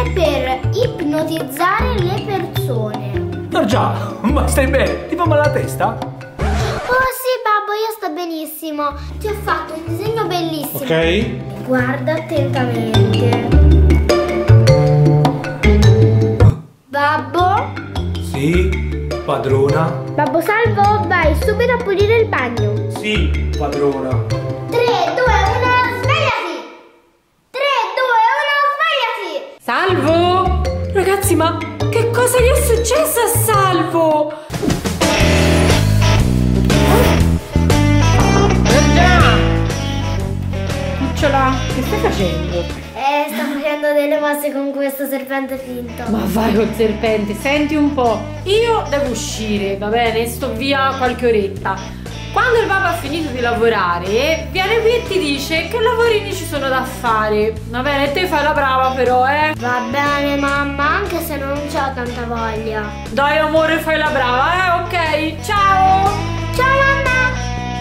per ipnotizzare le persone. Giorgia, ma stai bene? Ti fa male la testa? Oh sì, babbo, io sto benissimo. Ti ho fatto un disegno bellissimo. Ok. Guarda attentamente. Babbo? Sì, padrona. Babbo Salvo, vai subito a pulire il bagno. Sì, padrona. 3, 2, 1, svegliati! 3, 2, 1, svegliati! Salvo! Ragazzi, ma che cosa gli è successo a Salvo? Cucciola, che stai facendo? Sto facendo delle mosse con questo serpente finto. Ma vai col serpente, senti un po'. Io devo uscire, va bene? Sto via qualche oretta. Quando il papà ha finito di lavorare, viene qui e ti dice che lavorini ci sono da fare. Va bene, te fai la brava però, Va bene, mamma, anche se non c'ho tanta voglia. Dai amore, fai la brava, ok? Ciao! Ciao, mamma!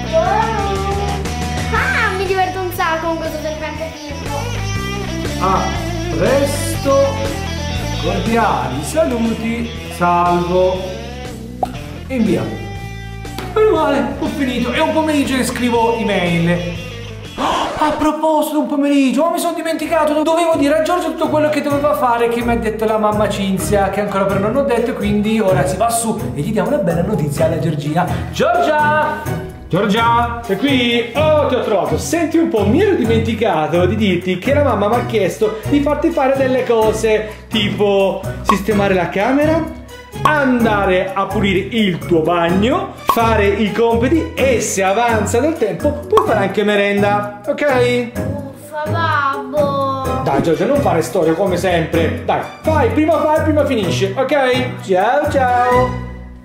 Mi diverto un sacco con questo serpente finto. A presto, cordiali saluti, Salvo. Invia. Meno male, ho finito. È un pomeriggio che scrivo email. A proposito, un pomeriggio, mi sono dimenticato. Dovevo dire a Giorgio tutto quello che doveva fare, che mi ha detto la mamma Cinzia, che ancora però non ho detto, quindi ora si va su e gli diamo una bella notizia alla Giorgina. Giorgia! Giorgia, sei qui? Oh, ti ho trovato. Senti un po', mi ero dimenticato di dirti che la mamma mi ha chiesto di farti fare delle cose, tipo sistemare la camera, andare a pulire il tuo bagno, fare i compiti e se avanza del tempo puoi fare anche merenda, ok? Uffa, babbo. Dai Giorgia, non fare storie come sempre. Dai, fai, prima finisce, ok? Ciao ciao.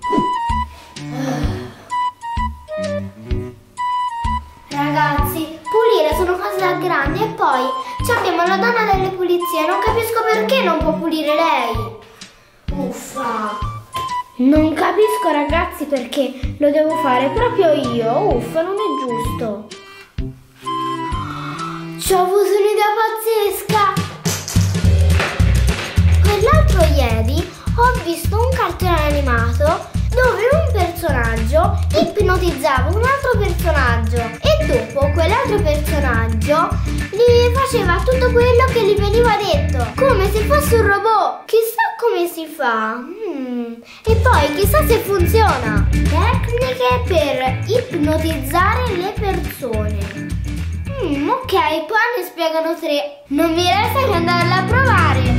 Ragazzi, pulire sono cose da grandi e poi abbiamo la donna delle pulizie. Non capisco perché non può pulire lei. Uffa. Non capisco ragazzi perché lo devo fare proprio io. Uffa, non è giusto. Ci ho avuto un'idea pazzesca. Quell'altro ieri ho visto un cartone animato dove un personaggio ipnotizzava un altro personaggio e dopo quell'altro personaggio gli faceva tutto quello che gli veniva detto, come se fosse un robot. Chissà come si fa. E poi chissà se funziona. Tecniche per ipnotizzare le persone. Ok, poi ne spiegano 3. Non mi resta che andarla a provare.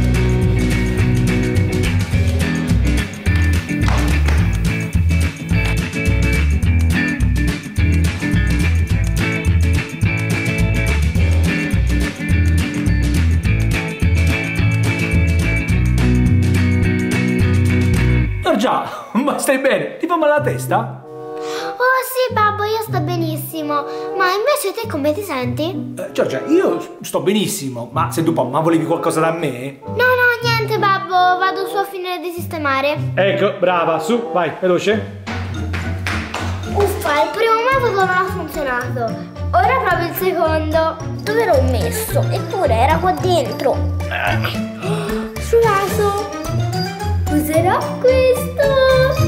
Giorgia, ma stai bene? Ti fa male la testa? Oh sì, babbo, io sto benissimo. Ma invece te come ti senti? Giorgia, io sto benissimo, ma se tu ma volevi qualcosa da me? No, niente, babbo, vado su a finire di sistemare. Ecco, brava, su, vai, veloce. Uffa, il primo metodo non ha funzionato. Ora provo il secondo. Dove l'ho messo? Eppure era qua dentro. Sul naso. Userò questo.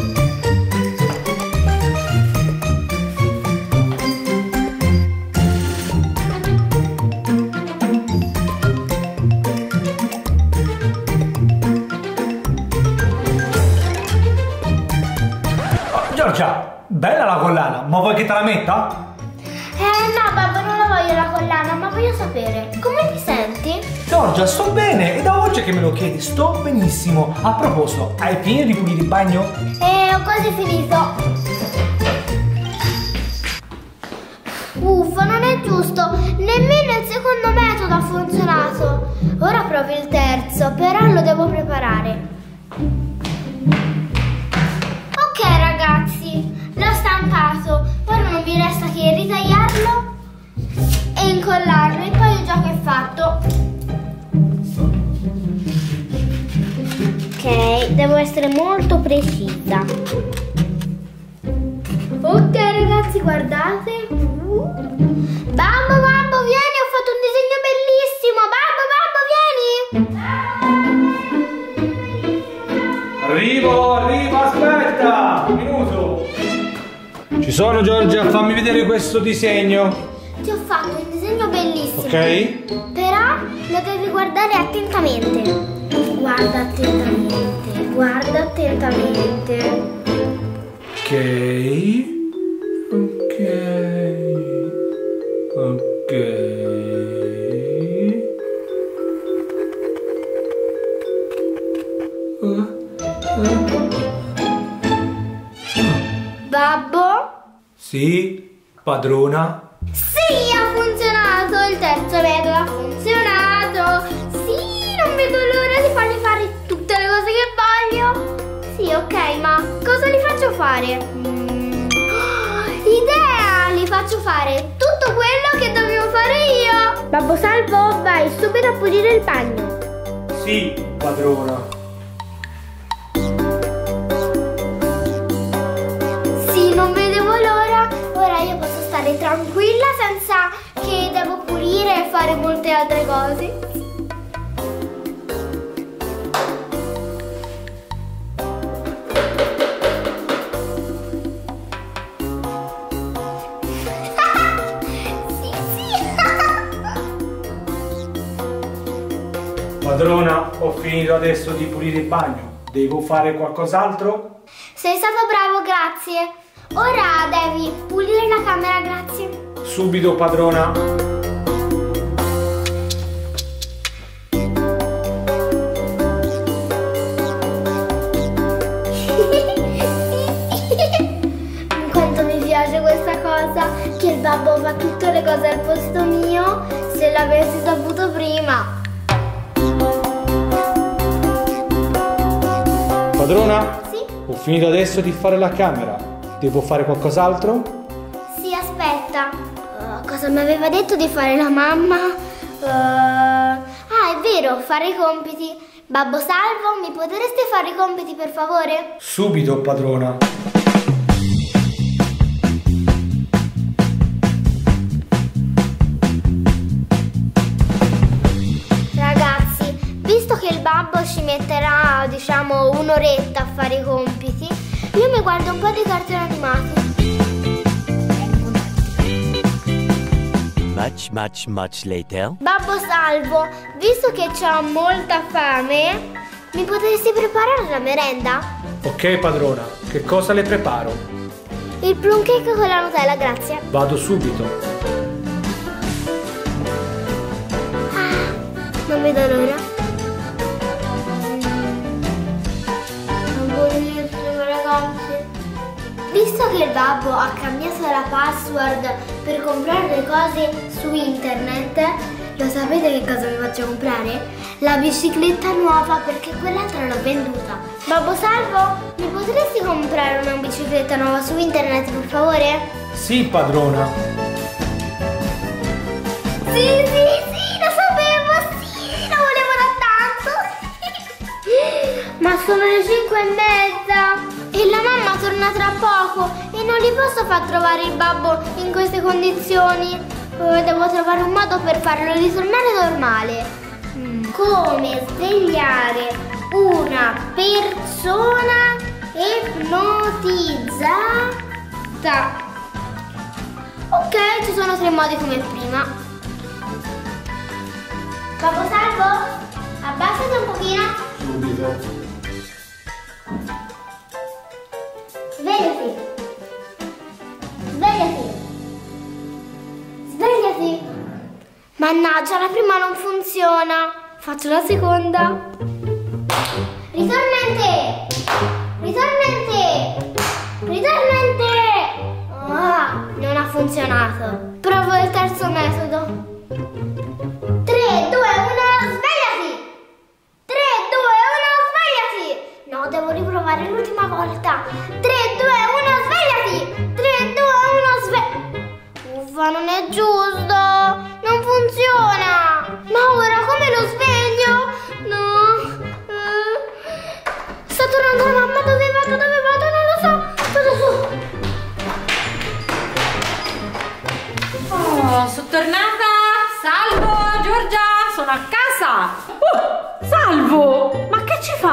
Giorgia, bella la collana, ma vuoi che te la metta? No, babbo, non la voglio la collana, ma voglio sapere, come ti senti? Giorgia, sto bene, è da oggi che me lo chiedi, sto benissimo. A proposito, hai finito di pulire il bagno? Ho quasi finito. Uffa, non è giusto, nemmeno il secondo metodo ha funzionato. Ora provo il terzo, però lo devo preparare. Ok ragazzi, l'ho stampato, ora non mi resta che ritagliarlo e incollarlo e poi il gioco è fatto. Ok, devo essere molto precisa. Ok ragazzi, guardate. Babbo, vieni, ho fatto un disegno bellissimo. Babbo, vieni. Arrivo, aspetta! Un minuto! Ci sono, Giorgia, fammi vedere questo disegno. Ti ho fatto un disegno bellissimo. Ok? Però lo devi guardare attentamente. Guarda attentamente, guarda attentamente. Ok. Babbo? Sì, padrona. Sì, ha funzionato! Il terzo metodo ha funzionato! Sì, non vedo l'ora di fargli fare tutte le cose che voglio! Sì, ok, ma cosa li faccio fare? Idea! Li faccio fare tutto quello che dovevo fare io! Babbo Salvo, vai subito a pulire il bagno! Sì, padrona. Sì, non vedevo l'ora! Ora io posso stare tranquilla senza che devo pulire e fare molte altre cose. Sì, sì. Padrona, ho finito adesso di pulire il bagno. Devo fare qualcos'altro? Sei stato bravo, grazie. Ora devi pulire la camera, grazie. Subito, padrona. Quanto mi piace questa cosa, che il babbo fa tutte le cose al posto mio, se l'avessi saputo prima. Padrona? Sì? Ho finito adesso di fare la camera. Devo fare qualcos'altro? Sì, aspetta. Cosa mi aveva detto di fare la mamma? Ah, è vero, fare i compiti. Babbo Salvo, mi potreste fare i compiti per favore? Subito, padrona. Ragazzi, visto che il babbo ci metterà, diciamo, un'oretta a fare i compiti, io mi guardo un po' di cartoni animati. Much later. Babbo Salvo, visto che ho molta fame, mi potresti preparare la merenda? Ok, padrona. Che cosa le preparo? Il plum cake con la Nutella, grazie. Vado subito. Non vedo l'ora. Buonissimo, ragazzi. Visto che il babbo ha cambiato la password per comprare le cose su internet, lo sapete che cosa mi faccio comprare? La bicicletta nuova, perché quell'altra l'ho venduta. Babbo Salvo, mi potresti comprare una bicicletta nuova su internet, per favore? Sì, padrona. Sì, lo sapevo, sì, lo volevo da tanto. Ma sono le 5:30 e la mamma torna tra poco e non gli posso far trovare il babbo in queste condizioni. Devo trovare un modo per farlo ritornare normale. Come svegliare una persona ipnotizzata? Ok, ci sono 3 modi come prima. Babbo Salvo, abbassati un pochino. Subito. Svegliati. Svegliati. Svegliati. Mannaggia, la prima non funziona. Faccio la seconda. Ritorna in te. Ritorna in te. Ritorna in te. Ah, non ha funzionato. Provo il terzo metodo. 3, 2, 1, svegliati. 3, 2, 1, svegliati. No, devo riprovare l'ultima volta. 3, 2, 1, svegliati. 3, 2, 1, svegliati. Uffa, non è giusto. Non funziona. Ma ora come lo sveglio? No. Sta tornando la mamma. Dove vado? Non lo so. Vado su. Oh, sono tornata. Salvo.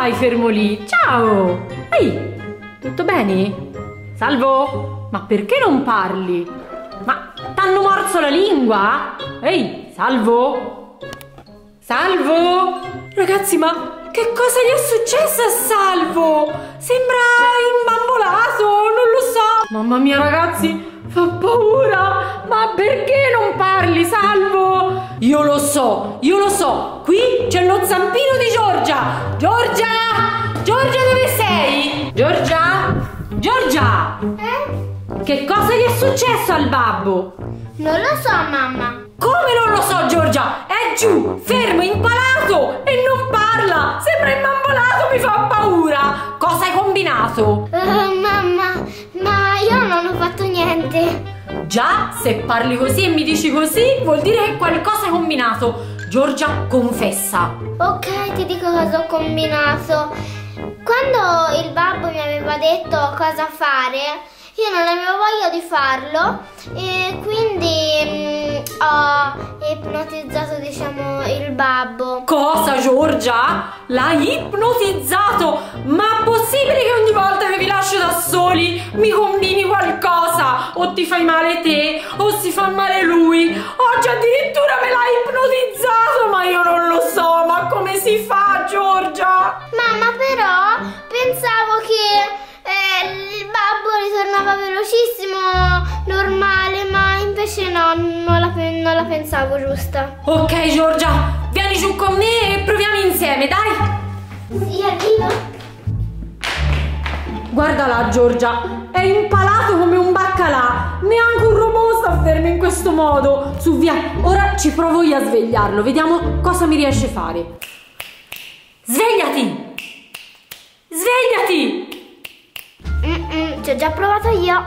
stai fermo lì? Ciao! Ehi, tutto bene? Salvo? Ma perché non parli? Ma t'hanno morso la lingua? Ehi, Salvo? Salvo? Ragazzi, ma che cosa gli è successo a Salvo? Sembra imbambolato, non lo so. Mamma mia, ragazzi, fa paura. Ma perché non parli, Salvo? Io lo so. Qui c'è lo zampino di Giorgia. Giorgia, dove sei? Giorgia? Che cosa gli è successo al babbo? Non lo so, mamma. Come non lo so, Giorgia? È giù, fermo, impalato e non parla. Sembra imbambolato, mi fa paura. Cosa hai combinato? Mamma, ma io non ho fatto niente. Già, se parli così e mi dici così, vuol dire che qualcosa hai combinato. Giorgia, confessa. Ok, ti dico cosa ho combinato. Quando il babbo mi aveva detto cosa fare, io non avevo voglia di farlo e quindi ho ipnotizzato, diciamo, il babbo. Cosa, Giorgia? L'hai ipnotizzato? Ma possibile che ogni volta che vi lascio da soli mi combini qualcosa? O ti fai male te, o si fa male lui. Oggi addirittura me l'hai ipnotizzato, ma io non lo so. Ma come si fa, Giorgia? Mamma, però pensavo che il babbo ritornava velocissimo, normale, ma invece no, non la pensavo giusta. Ok, Giorgia, vieni giù con me e proviamo insieme, dai. Sì, arrivo. Guarda là, Giorgia, è impalato come un baccalà. Neanche un robot sta fermo in questo modo. Su, via, ora ci provo io a svegliarlo. Vediamo cosa mi riesce a fare. Svegliati! Svegliati! Ci ho già provato io.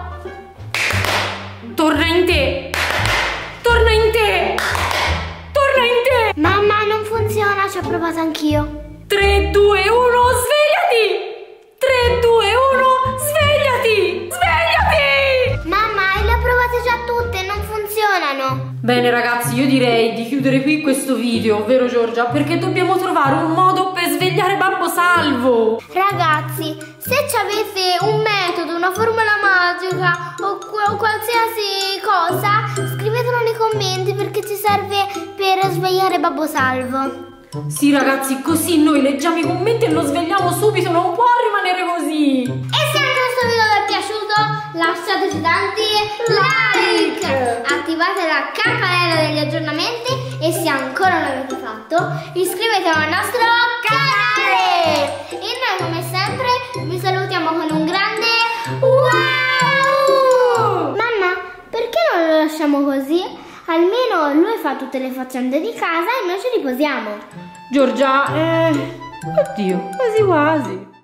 Torna in te! Torna in te! Torna in te! Mamma, non funziona, ci ho provato anch'io. 3, 2, 1, svegliati! 3, 2, 1, svegliati! Svegliati! Mamma, le ho provate già tutte, non funzionano. Bene ragazzi, io direi di chiudere qui questo video, vero Giorgia? Perché dobbiamo trovare un modo per svegliare Babbo Salvo. Ragazzi, se avete un metodo, una formula magica o qualsiasi cosa, scrivetelo nei commenti perché ci serve per svegliare Babbo Salvo. Sì ragazzi, così noi leggiamo i commenti e lo svegliamo subito, non può rimanere così. E se anche questo video vi è piaciuto, lasciateci tanti like, attivate la campanella degli aggiornamenti e se ancora non l'avete fatto, iscrivetevi al nostro canale. E noi come sempre vi salutiamo con un grande wow! Mamma, perché non lo lasciamo così? Almeno lui fa tutte le faccende di casa e noi ci riposiamo. Giorgia, oddio, quasi quasi.